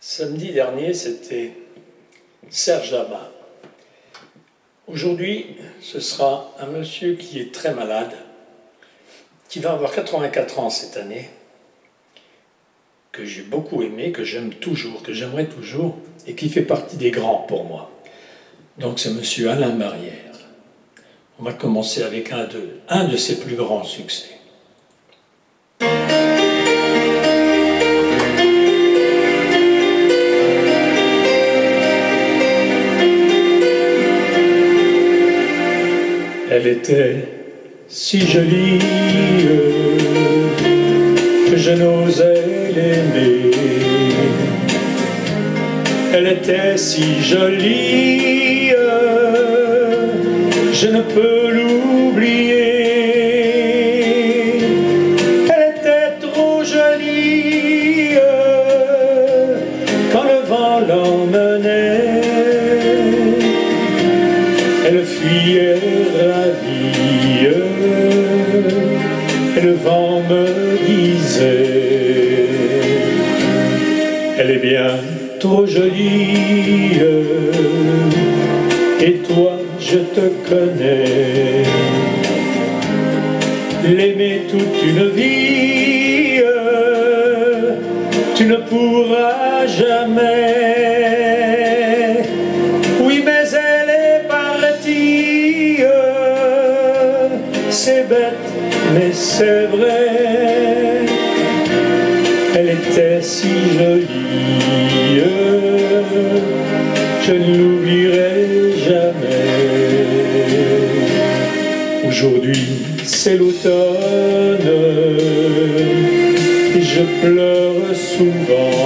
Samedi dernier, c'était Serge Lama. Aujourd'hui, ce sera un monsieur qui est très malade, qui va avoir 84 ans cette année, que j'ai beaucoup aimé, que j'aime toujours, que j'aimerais toujours, et qui fait partie des grands pour moi. Donc c'est monsieur Alain Barrière. On va commencer avec un de ses plus grands succès. Elle était si jolie que je n'osais l'aimer. Elle était si jolie, je ne peux l'oublier. Elle était trop jolie quand le vent l'emmenait. Elle fuyait ravie, et le vent me disait: elle est bien trop jolie, et toi je te connais. L'aimer toute une vie, tu ne pourras jamais. Oui, mais elle est partie, c'est bête, mais c'est vrai. Elle était si jolie, je ne l'oublierai jamais. Aujourd'hui, c'est l'automne, et je pleure souvent.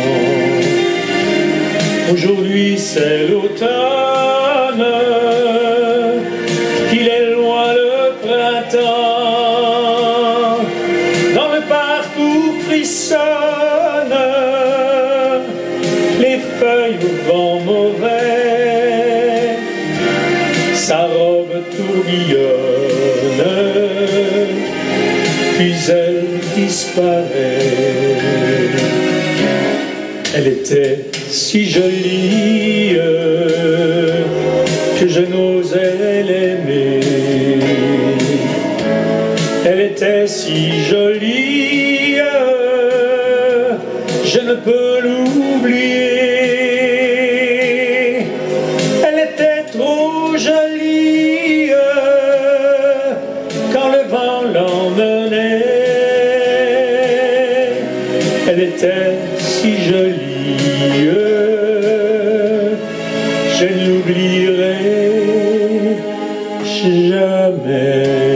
Aujourd'hui, c'est l'automne, qu'il est loin le printemps. Dans le parc où frissonnent les feuilles au vent mauvais, sa robe tourbillonne, puis elle disparaît. Elle était si jolie que je n'osais l'aimer. Elle était si jolie, je ne peux l'oublier. Elle était trop jolie quand le vent l'emmenait. Elle était si jolie, je ne l'oublierai jamais.